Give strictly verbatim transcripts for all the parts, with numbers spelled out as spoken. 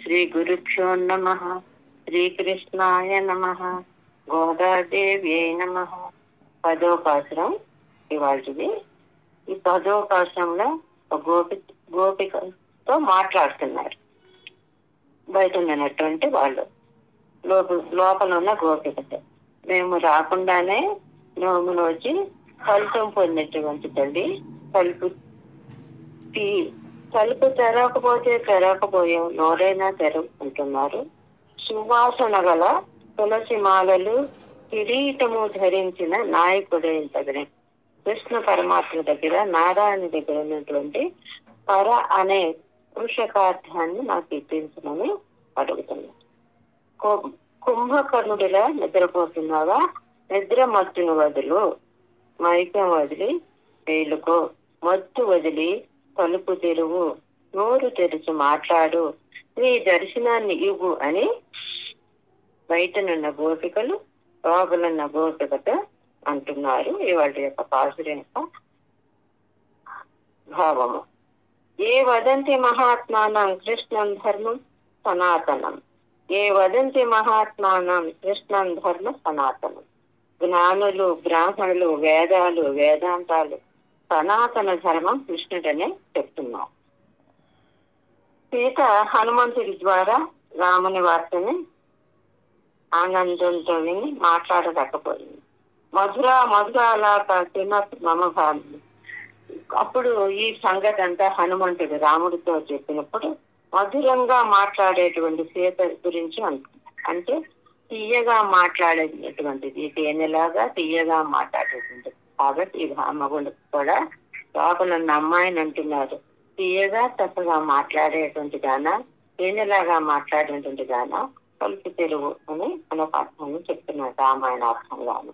శ్రీ గురుభ్యో నమః. శ్రీకృష్ణాయ నమః. గోదాదేవ్యై నమః. పదో పాసురం ఇవాళది. ఈ పదో పాసురంలో గోపి గోపికతో మాట్లాడుతున్నారు. బయట ఉన్నటువంటి వాళ్ళు లోప లోపల ఉన్న గోపికతో, మేము రాకుండానే నోమును వచ్చి ఫలితం పొందినటువంటి తల్లి, తలుపు తీ తలుపు తెరవకపోతే తెరవకపోయాం, నోరైనా తెరవుకుంటున్నారు. సువాసన గల తులసి మాలలు కిరీటము ధరించిన నాయకుడైన కృష్ణ పరమాత్మ దగ్గర, నారాయణ దగ్గర ఉన్నటువంటి పర అనే పురుషకార్థాన్ని నాకు ఇప్పించమని అడుగుతున్నాను. కుంభకర్ణుడిలా నిద్రపోతున్నావా? నిద్ర మత్తును వదులు, మైకం వదిలి మేలుకో, మత్తు వదిలి తలుపు తెరువు, నోరు తెరిచి మాట్లాడు, నీ దర్శనాన్ని ఇవ్వు అని బయటనున్న గోపికలు లోపలున్న గోపికతో అంటున్నారు. ఇవాళ యొక్క పాసురం యొక్క భావము. ఏ వదంతి మహాత్మానం కృష్ణం ధర్మం సనాతనం. ఏ వదంతి మహాత్మానం కృష్ణం ధర్మ సనాతనం. జ్ఞానులు, బ్రాహ్మణులు, వేదాలు, వేదాంతాలు సనాతన ధర్మం కృష్ణుడనే చెప్తున్నాం. సీత హనుమంతుడి ద్వారా రాముని వార్తని ఆనందంతో విని మాట్లాడలేకపోయింది. మధుర మధురాలాక తినత్ మమ భావి. అప్పుడు ఈ సంగతి అంతా హనుమంతుడు రాముడితో చెప్పినప్పుడు మధురంగా మాట్లాడేటువంటి సీత గురించి అంటుంది. అంటే తీయగా మాట్లాడేటువంటిది, తేనెలాగా తీయగా మాట్లాడేటువంటిది. కాబట్టి ఈ భామగుడు కూడా లోపల అమ్మాయిని అంటున్నారు, తీయగా చక్కగా మాట్లాడేటువంటి గానా, తేనెలాగా మాట్లాడేటువంటి గానా కలిపి తెలుగు అని మన అర్థాన్ని చెప్తున్నారు రామాయణ అర్థంగాను.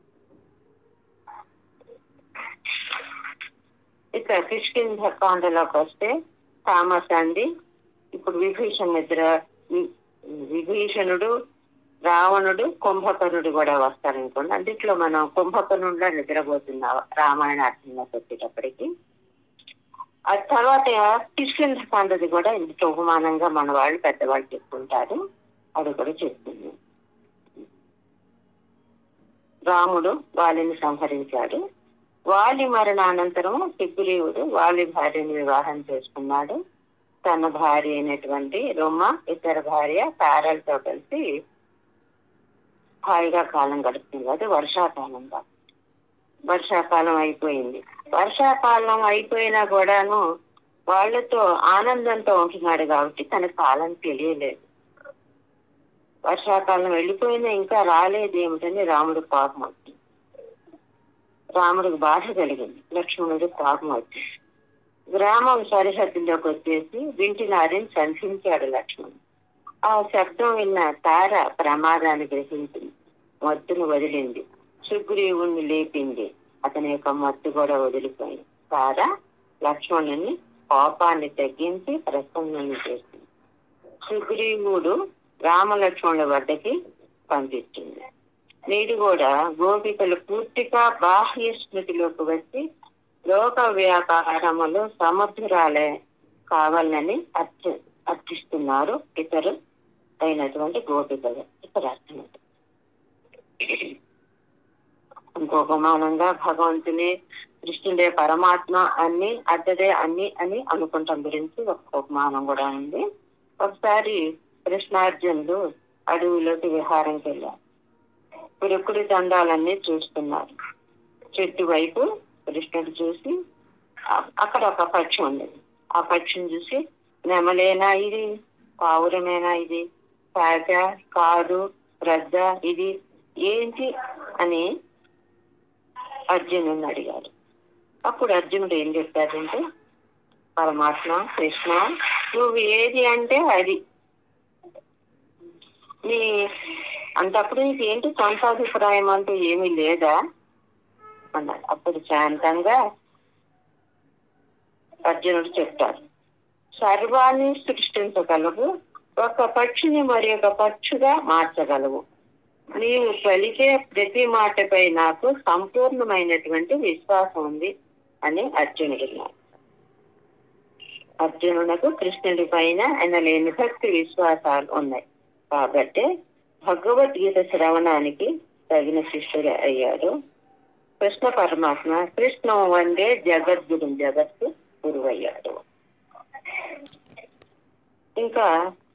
ఇక కిష్కింధ కాండలోకి వస్తే తామసంది ఇప్పుడు విభీషణ నిద్ర విభీషణుడు, రావణుడు, కుంభకర్ణుడు కూడా వస్తారనుకోండి. అందుట్లో మనం కుంభకర్ణుడిలో నిద్రపోతున్నాం రామాయణ అర్థంగా వచ్చేటప్పటికి. ఆ తర్వాత కిష్కింధ కాండది కూడా ఇంత ఉపమానంగా మన వాళ్ళు పెద్దవాళ్ళు చెప్పుకుంటారు. అది కూడా చెప్తుంది. రాముడు వాలిని సంహరించాడు. వాలి మరణానంతరం సుగ్రీవుడు వాలి భార్యని వివాహం చేసుకున్నాడు. తన భార్య అయినటువంటి రొమ్మ ఇతర భార్య తారలతో కలిసి హాయిగా కాలం గడుపుతుంది. అది వర్షాకాలంగా. వర్షాకాలం అయిపోయింది. వర్షాకాలం అయిపోయినా కూడాను వాళ్ళతో ఆనందంతో ఉంటున్నాడు కాబట్టి తన కాలం తెలియలేదు. వర్షాకాలం వెళ్ళిపోయినా ఇంకా రాలేదు ఏమిటని రాముడు కోపం వచ్చింది. రాముడికి బాధ కలిగింది. లక్ష్మణుడికి కోపం వచ్చింది. గ్రామం సరిహద్దులోకి వచ్చేసి వింటినారిని సంధించాడు లక్ష్మణుడు. ఆ శబ్దం విన్న తార ప్రమాదాన్ని గ్రహించింది. మత్తును వదిలింది. సుగ్రీవుణ్ణి లేపింది. అతని యొక్క మత్తు కూడా వదిలిపోయింది. తార లక్ష్మణుని కోపాన్ని తగ్గించి ప్రసన్నుని చేసింది. సుగ్రీవుడు రామలక్ష్మణుల వద్దకి పంపించింది. నేడు కూడా గోపికలు పూర్తిగా బాహ్య స్మృతిలోకి వచ్చి లోక వ్యాపారములు సమర్థురాలే కావాలని అర్థ అర్థిస్తున్నారు ఇతరు అయినటువంటి గోపికలు. ఇతర అర్థం ఇంకొక మానంగా భగవంతుని కృష్ణుడే పరమాత్మ అన్ని అద్దదే అన్ని అని అనుకుంటాం గురించి ఒక ఉపమానం కూడా ఉంది. ఒకసారి కృష్ణార్జునులు అడవిలోకి విహారంకి వెళ్ళారు. పురుకుడి దండాలన్నీ చూస్తున్నారు. చెట్టు వైపు కృష్ణుడు చూసి అక్కడ ఒక పక్షి ఉండేది. ఆ పక్షిని చూసి నెమలేనా ఇది, పావురమేనా ఇది, తాజ కాదు, రద్ద ఇది ఏంటి అని అర్జునుడిని అడిగాడు. అప్పుడు అర్జునుడు ఏం చెప్పాడంటే, పరమాత్మ కృష్ణ నువ్వు ఏది అంటే అది నీ అంతప్పుడు నీకు ఏంటి సొంతాభిప్రాయం అంటూ ఏమీ లేదా అన్నాడు. అప్పుడు శాంతంగా అర్జునుడు చెప్తాడు, సర్వాన్ని సృష్టించగలవు, ఒక పక్షిని మరి ఒక పక్షిగా మార్చగలవు. నీవు పలికే ప్రతి మాటపై నాకు సంపూర్ణమైనటువంటి విశ్వాసం ఉంది అని అర్జునుడు. అర్జునునకు కృష్ణుడి పైన ఆయన లేని భక్తి విశ్వాసాలు ఉన్నాయి కాబట్టి భగవద్గీత శ్రవణానికి తగిన శిష్యుడు అయ్యాడు. కృష్ణ పరమాత్మ కృష్ణ వందే జగద్గురు జగత్తు గురువయ్యాడు. ఇంకా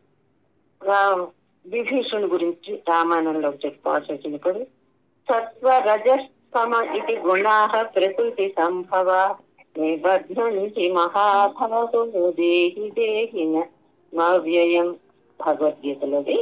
విభీషణుడి గురించి రామాయణంలో చెప్పుకోవాల్సి వచ్చినప్పుడు సత్వ రజస్తమ ఇది గుణా ప్రకృతి సంభవ నిబధ్నంతి మహాభవతు దేహి దేహిన నవ్యయం. భగవద్గీతలోది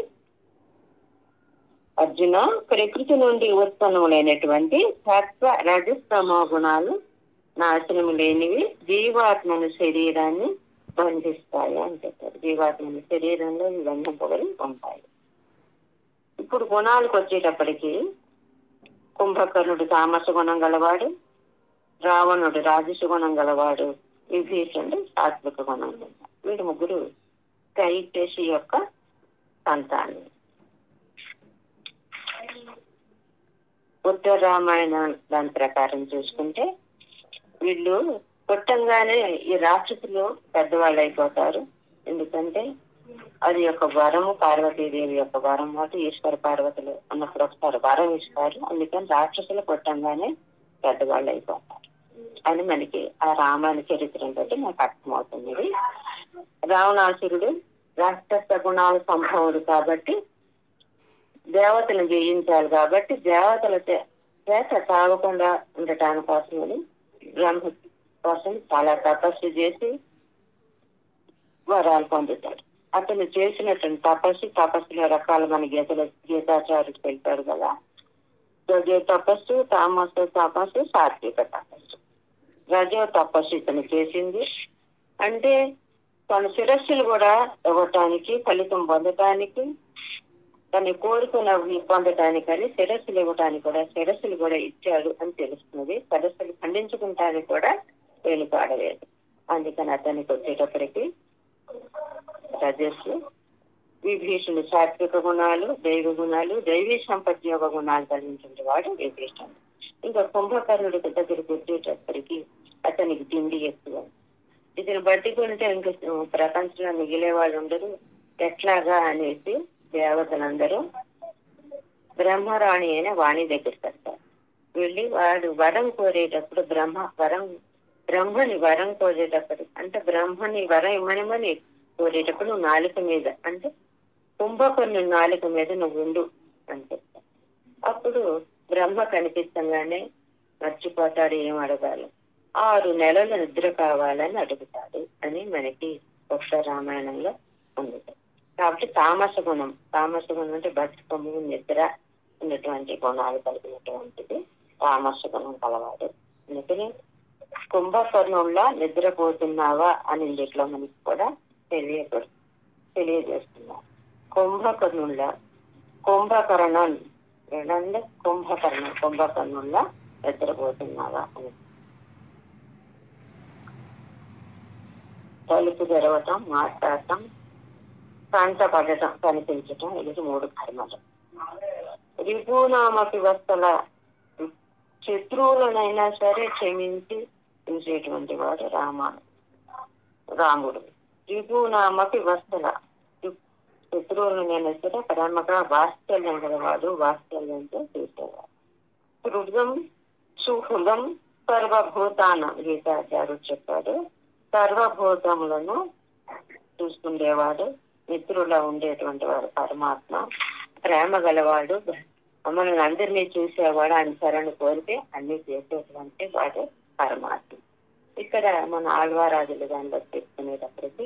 అర్జున ప్రకృతి నుండి ఉత్పన్నములైనటువంటి సత్వ రజస్తమో గుణాలు నాశనము లేనివి జీవాత్మను శరీరాన్ని బంధిస్తాయి అని చెప్పారు. జీవాత్మని శరీరంలో ఈ బంధింపబడి ఉంటాయి. ఇప్పుడు గుణాలకు వచ్చేటప్పటికి కుంభకర్ణుడు తామస గుణం గలవాడు, రావణుడు రాజస గుణం గలవాడు, విభీషణుడు సాత్విక గుణం గలవాడు. వీడు ముగ్గురు కైకేసి యొక్క సంతానం. ఉత్తర రామాయణ దాని ప్రకారం చూసుకుంటే వీళ్ళు పుట్టంగానే ఈ రాక్షసులు పెద్దవాళ్ళు అయిపోతారు. ఎందుకంటే అది యొక్క వరము, పార్వతీదేవి యొక్క వరం మాట. ఈశ్వర పార్వతులు అన్నప్పుడు ఒకసారి వరం ఇస్తారు. అందుకని రాక్షసులు పుట్టంగానే పెద్దవాళ్ళు అయిపోతారు అని మనకి ఆ రామాయణ చరిత్రను బట్టి నాకు అర్థమవుతుంది. రావణాసురుడు రాక్షస గుణాల సంభవుడు కాబట్టి దేవతలను జయించాలి కాబట్టి దేవతల చేత తాగకుండా ఉండటాని కోసమని బ్రహ్మ కోసం చాలా తపస్సు చేసి వరాలు పొందుతాడు. అతను చేసినటువంటి తపస్సు తపస్సులో రకాలు మన గీతలో గీతాచార్యుడు తెలిపారు కదా. రజో తపస్సు, తామస తపస్సు, సాత్విక తపస్సు. రజో తపస్సు ఇతను చేసింది అంటే తన శిరస్సులు కూడా ఇవ్వటానికి, ఫలితం పొందటానికి, తన కోరుకున్నవి పొందటానికని శిరస్సులు ఇవ్వటానికి కూడా శిరస్సులు కూడా ఇచ్చాడు అని తెలుస్తుంది. శిరస్సులు ఖండించుకుంటానికి కూడా వెనుకాడలేదు. అందుకని అతనికి వచ్చేటప్పటికి రజస్సు, విభీషణుడు సాత్విక గుణాలు, దైవ గుణాలు, దైవీ సంపద్యోగ గుణాలు కలిగించిన వాడు విభీషణుడు. ఇంకా కుంభకర్ణుడి దగ్గరికి వచ్చేటప్పటికి అతనికి తిండి ఎక్కువ. ఇతను బట్టికుంటే ఇంకా ప్రపంచంలో మిగిలే వాళ్ళు ఉండరు ఎట్లాగా అనేసి దేవతలందరూ బ్రహ్మరాణి అయిన వాణి దగ్గరికి వస్తారు. వెళ్ళి వాడు వరం కోరేటప్పుడు బ్రహ్మ వరం బ్రహ్మని వరం కోరేటప్పుడు అంటే బ్రహ్మని వరం ఇమ్మనిమని కోరేటప్పుడు నువ్వు నాలుక మీద అంటే కుంభకర్ణుని నాలుక మీద నువ్వు ఉండు అని చెప్తాను. అప్పుడు బ్రహ్మ కనిపిస్తంగానే మర్చిపోతాడు ఏం అడగాలి. ఆరు నెలల నిద్ర కావాలని అడుగుతాడు అని మనకి ఒకసారి రామాయణంలో ఉంది. కాబట్టి తామస గుణం తామస గుణం అంటే బతుకము నిద్ర ఉన్నటువంటి గుణాలు కలిగినటువంటిది తామస గుణం కలవాడు. అందుకని కుంభకర్ణంలో నిద్రపోతున్నావా అని ఇంట్లో మనకి కూడా తెలియదు తెలియజేస్తున్నారు. కుంభకర్ణుల కుంభకర్ణం ఏదంటే కుంభకర్ణం కుంభకర్ణంలో నిద్రపోతున్నావా అని. తలుపు తెరవటం, మాట్లాడటం, కంటపడటం, కనిపించటం, ఇది మూడు కర్మలు. రిపునామకి వస్తల శత్రువులనైనా సరే క్షమించి చూసేటువంటి వాడు రామ రాముడు. రిపునామకి వస్తల శత్రువులనైనా సరే ప్రేమగా వాత్సల్యం గలవాడు, వాత్సల్యంతో చూసేవాడు. హృదయం సుహృదం సర్వభూతానం గీతాచార్యుడు చెప్పాడు. సర్వభూతములను చూసుకుండేవాడు, మిత్రులా ఉండేటువంటి వాడు పరమాత్మ. ప్రేమ గలవాడు, మనల్ని అందరినీ చూసేవాడు, ఆయన శరణు కోరితే అన్ని చేసేటువంటి వాడు పరమాత్మ. ఇక్కడ మన ఆళ్వారాజులు దానిలో చెప్పుకునేటప్పటికి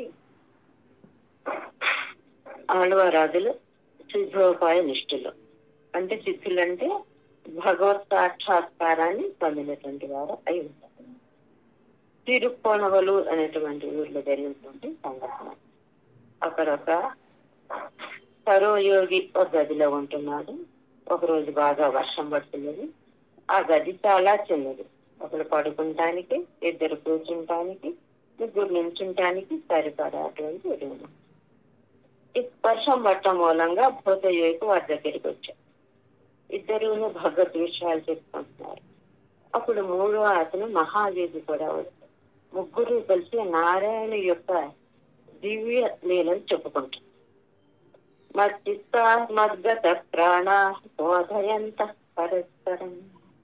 ఆళ్వారాజులు సిద్ధోపాయ నిష్ఠులు అంటే సిద్ధులు అంటే భగవత్ సాక్షాత్కారాన్ని పొందినటువంటి వారు అయి ఉంటారు. తిరుక్కోనవలు అనేటువంటి ఊర్లో జరిగినటువంటి సంఘటన. అక్కడ ఒక సరోయోగి ఒక గదిలో ఉంటున్నాడు. ఒకరోజు బాగా వర్షం పడుతున్నది. ఆ గది చాలా చిన్నది. ఒకరు పడుకుంటానికి, ఇద్దరు కూర్చుంటానికి, ముగ్గురు నించుంటానికి సరిపడా అటువంటి రూమ్. ఈ వర్షం పట్టడం మూలంగా భూతయోగికి వారి దగ్గరికి వచ్చారు. ఇద్దరును భగవద్ విషయాలు చెప్పుకుంటున్నారు. అప్పుడు మూడో అతను మహాయోగి కూడా వచ్చారు. ముగ్గురు కలిసి నారాయణ యొక్క దివ్య లీలను చెప్పుకుంటారు. మచ్చిత్త మద్గత ప్రాణ బోధయంత పరస్పరం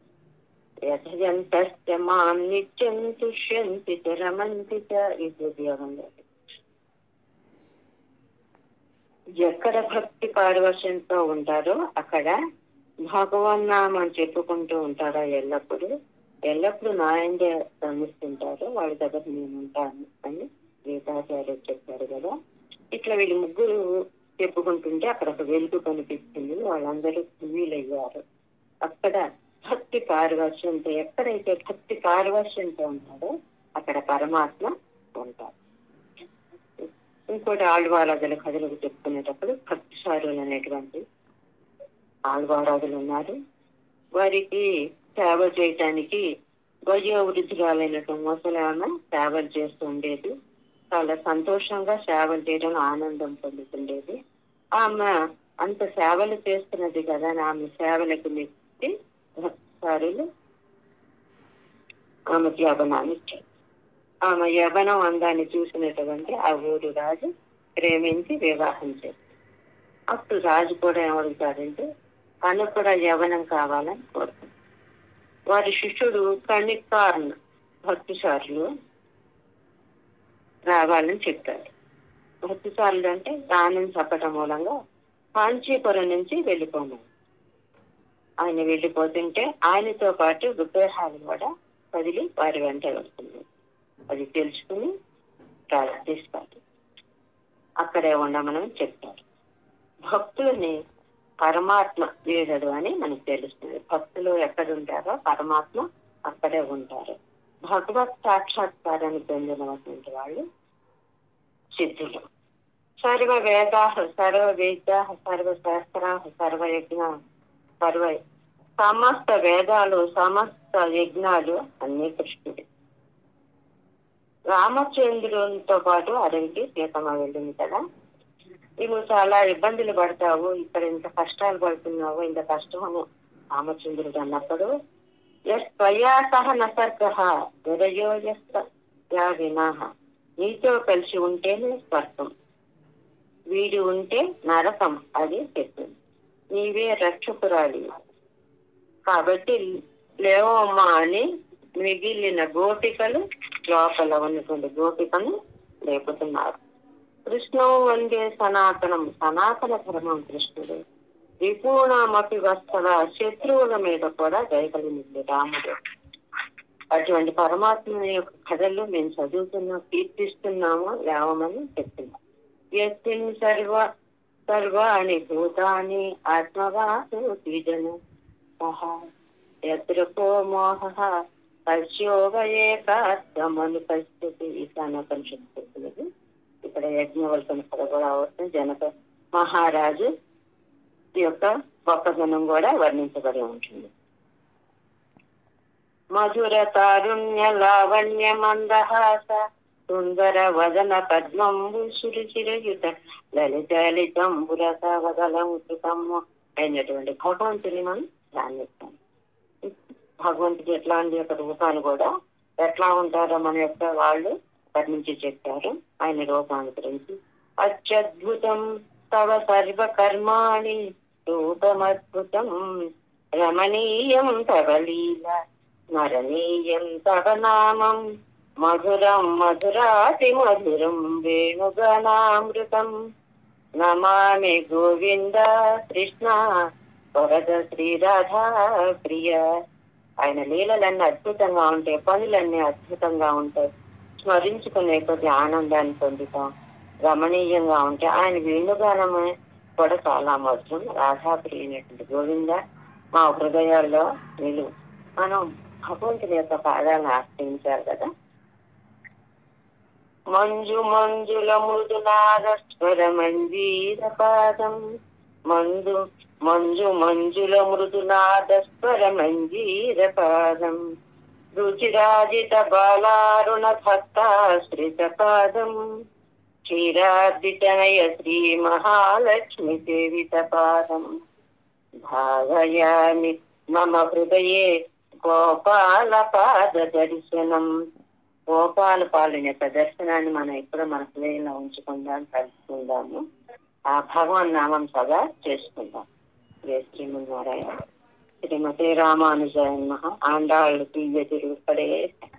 యథయంత మాం నిత్యం తుష్యంతి రమంతి చ. ఇది ఉద్యోగం లేదు. ఎక్కడ భక్తి పారవశ్యంతో ఉంటారో అక్కడ భగవన్ నామం చెప్పుకుంటూ ఉంటారా ఎల్లప్పుడూ ఎల్లప్పుడూ నాయందే గమనిస్తుంటారు. వాడి దగ్గర నేను ఉంటాను అని గీతాచార్యుడు చెప్పారు కదా. ఇట్లా వీళ్ళు ముగ్గురు చెప్పుకుంటుంటే అక్కడ ఒక వెలుగు కనిపిస్తుంది. వాళ్ళందరూ వీలయ్యారు. అక్కడ భక్తి పారవశ్యంతో, ఎక్కడైతే భక్తి పారవశ్యంతో ఉంటారో అక్కడ పరమాత్మ ఉంటారు. ఇంకోటి ఆళ్వారాధుల కథలకు చెప్పుకునేటప్పుడు భక్తిసారులు అనేటువంటి ఆళ్వారాధులు ఉన్నారు. వారికి సేవ చేయటానికి వయోవృద్ధురాలైనటువంటి ముసలామె సేవలు చేస్తూ ఉండేది. చాలా సంతోషంగా సేవలు చేయడం, ఆనందం పొందుతుండేది. ఆమె అంత సేవలు చేస్తున్నది కదా, ఆమె సేవలకు మెచ్చి భక్తిసారులు ఆమెకు యవనాన్ని ఇచ్చారు. ఆమె యవనం అందాన్ని చూసినటువంటి ఆ ఊరు రాజు ప్రేమించి వివాహం చేశారు. అప్పుడు రాజు కూడా ఏమడుగుతాడంటే తనకు కూడా యవనం కావాలని కోరుకుంటాడు. వారి శిష్యుడు కణికార్న్ భక్తిసారులు రావాలని చెప్తాడు. భక్తిసారులు అంటే దానం చెప్పటం మూలంగా కాంచీపురం నుంచి వెళ్ళిపోమని. ఆయన వెళ్ళిపోతుంటే ఆయనతో పాటు విగ్రహాలు కూడా కదిలి వారి వెంట వెళ్తుంది. అది తెలుసుకుని ప్రార్థిస్తారు. అక్కడే ఉండమని చెప్తారు. భక్తులని పరమాత్మ వీడడు అని మనకు తెలుస్తుంది. భక్తులు ఎక్కడుంటారో పరమాత్మ అక్కడే ఉంటారు. భగవత్ సాక్షాత్కారాన్ని పొందినటువంటి వాళ్ళు సిద్ధులు. సర్వ వేదా సర్వ వేద సర్వ శాస్త్రా సర్వయజ్ఞ సర్వ సమస్త వేదాలు సమస్త యజ్ఞాలు అన్ని కృష్ణుడి. రామచంద్రునితో పాటు అడవికి సీతమ్మ వెళ్ళింది కదా. నువ్వు చాలా ఇబ్బందులు పడతావు, ఇక్కడ ఇంత కష్టాలు పడుతున్నావు, ఇంత కష్టం అని రామచంద్రుడు అన్నప్పుడు స్వయా సహ నసర్గ విరయో యా వినాహ, నీతో కలిసి ఉంటేనే స్వర్గం, వీడు ఉంటే నరకం అది చెప్తుంది. నీవే రక్షకురాలి కాబట్టి లేవమ్మా అని మిగిలిన గోపికలు లోపల ఉన్నటువంటి గోపికను లేపుతున్నారు. కృష్ణం వందే సనాతనం, సనాతన ధర్మం కృష్ణుడు. విపూర్ణమపి వస్తవ, శత్రువుల మీద కూడా దయకలిగింది రాముడు. అటువంటి పరమాత్మ యొక్క కథలు మేము చదువుతున్నాం, కీర్తిస్తున్నాము, లేవమని చెప్తున్నాం. యస్మిన్ సర్వ సర్వాణి భూతాని ఆత్మవాసు తీజను సహా యత్రకో మోహ పశ్యోగేకాత్మను పరిస్థితి. ఈశానోపనిషత్తు చెప్తున్నది. ఇక్కడ యజ్ఞవల్కన కథ కూడా అవుతుంది. జనక మహారాజు యొక్క గొప్పదనం కూడా వర్ణించబడి ఉంటుంది. మధుర తారుణ్య లావణ్య మందహాస సుందర వదన పద్మంబు సురుచిరయుత లలిత లలితంబురస వదలముతము అయినటువంటి భగవంతుని మనం ధ్యానిస్తాం. భగవంతుడు ఎట్లాంటి యొక్క రూపాలు కూడా ఎట్లా ఉంటారో మన యొక్క వాళ్ళు వర్ణించి చెప్పారు. ఆయన రూపాన్ని గురించి అత్యద్భుతం తవ సర్వ కర్మాణి రూపమద్భుతం రమణీయం తవ లీల స్మరణీయం తవ నామం మధురం మధురాతి మధురం వేణుగణామృతం నమామి గోవింద కృష్ణ వరద శ్రీరాధా ప్రియ. ఆయన లీలలన్నీ అద్భుతంగా ఉంటాయి, పనులన్నీ అద్భుతంగా ఉంటాయి. స్మరించుకునే కొద్ది ఆనందాన్ని పొందుతాం, రమణీయంగా ఉంటాయి. ఆయన వేణుగానమే కూడా చాలా మధురం. రాధాప్రియమైనటువంటి గోవింద మా హృదయాల్లో నిలువు. మనం భగవంతుని యొక్క పాదాలను ఆశ్రయించారు కదా. మంజు మంజుల మృదునాద స్వర మంజీర పాదం మంజు మంజు మంజుల మృదునాద స్వర మంజీర పాదం రుచిరాజిత బాలారుణ భక్తాశ్రిత పాదం క్షీరార్జితనయ శ్రీ మహాలక్ష్మి సేవిత పాదం భావయామి మమ హృదయే గోపాల పాద దర్శనం గోపాల పాలన యొక్క దర్శనాన్ని మనం ఎప్పుడో మన హృదయంలో ఉంచుకుందాం, కలుసుకుందాము. ఆ భగవన్ నామం సదా చేసుకుందాం. జయ శ్రీమన్నారాయణ. శ్రీమతి రామానుజాయ నమః. ఆండాళ్ళు తీయ తిరుగుపడే